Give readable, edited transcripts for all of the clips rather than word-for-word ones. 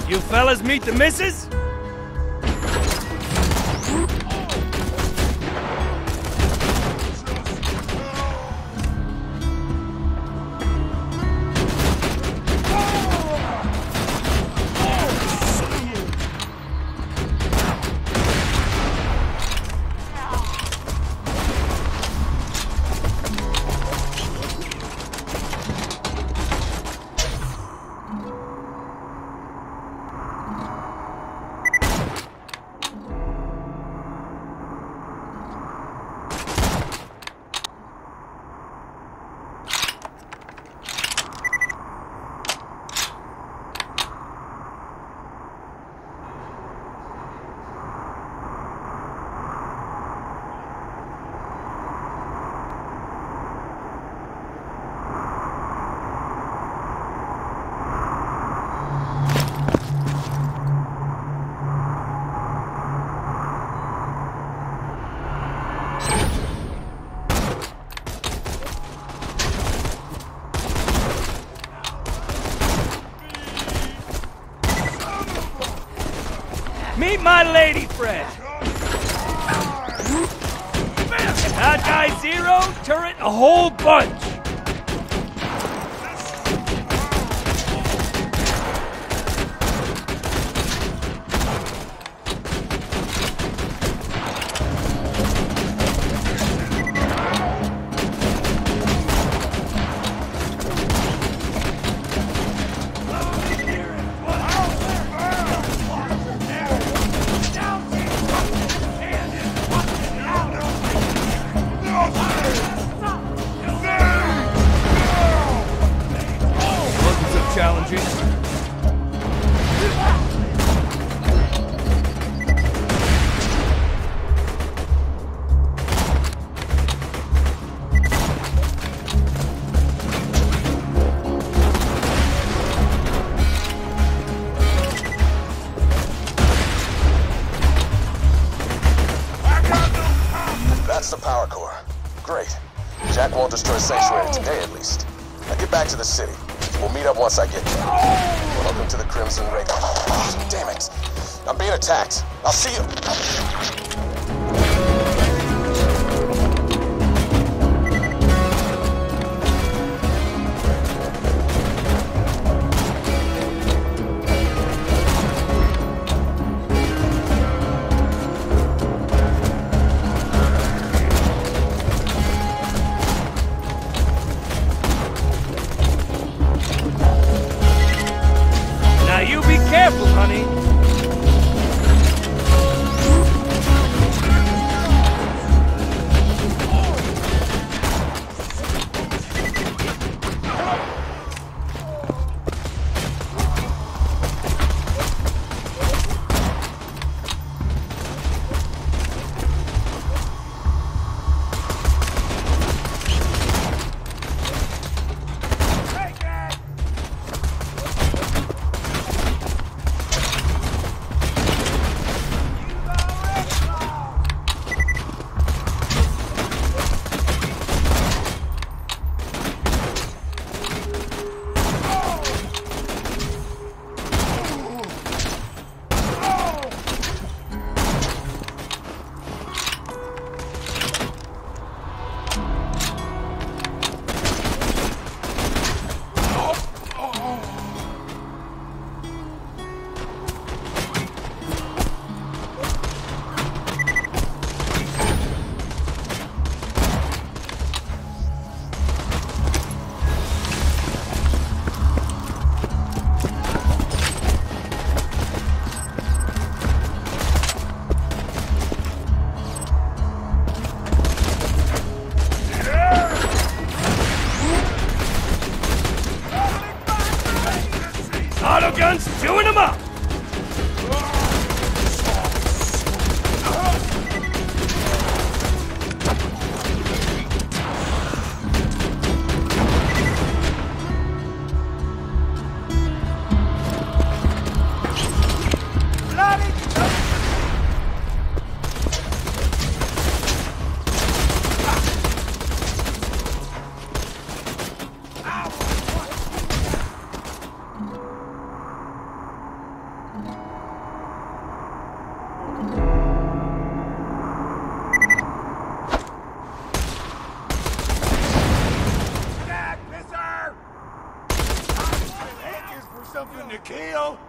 You fellas meet the missus? Meet my lady friend. That guy Zero, turret a whole bunch. Challenging. That's the power core. Great. Jack won't destroy Sanctuary today, at least. Now get back to the city. We'll meet up once I get there. Welcome to the Crimson Ring. Oh, damn it. I'm being attacked. I'll see you. Now you be careful, honey. Auto guns chewing them up! Shooting to kill.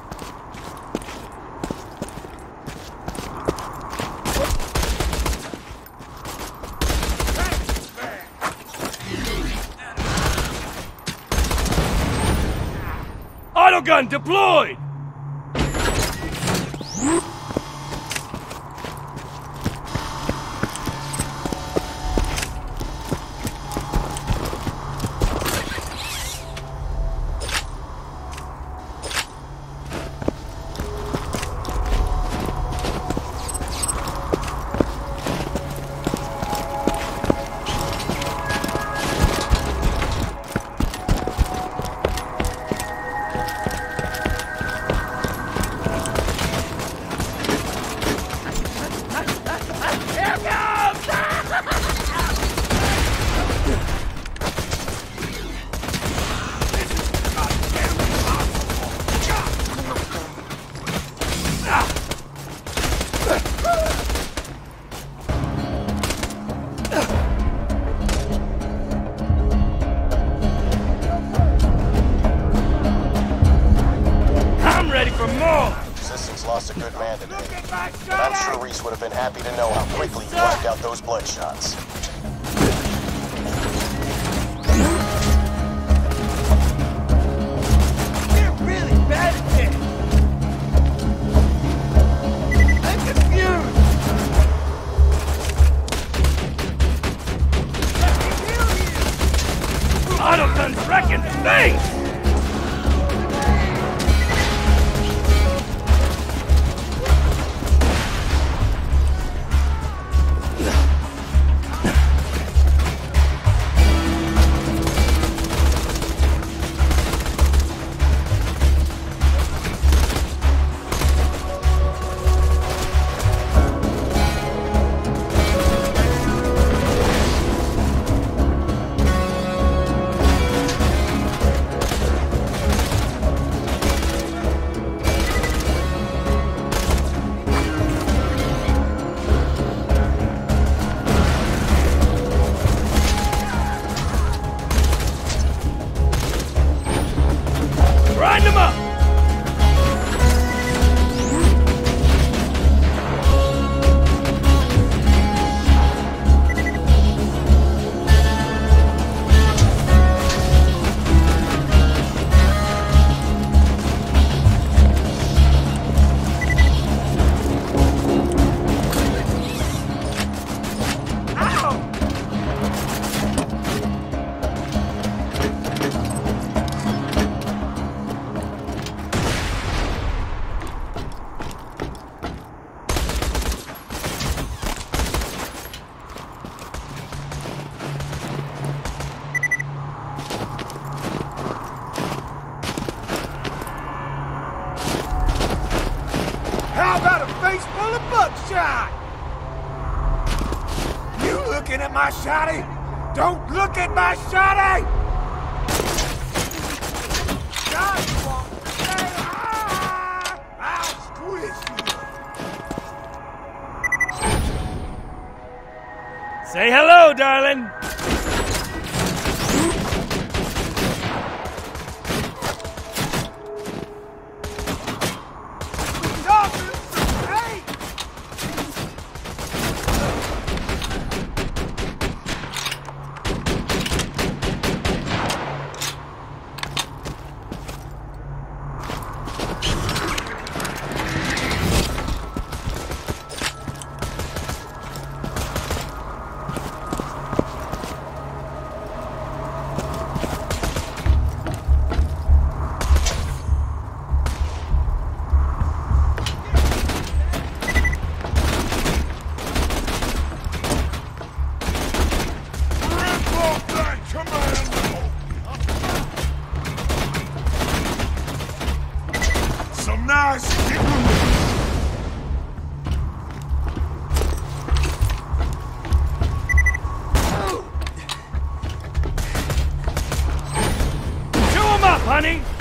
Autogun deployed! Lost a good man today. And I'm sure Reese would have been happy to know how quickly you wiped out those bloodshots. You're really bad at this. I'm confused. Let me heal you. Autogun's wrecking things! Grind them up! How about a face full of buckshot? You looking at my shotty? Don't look at my shotty! God, you want to say, I'll squish you. Say hello, darling! Nice. Chew 'em up, honey!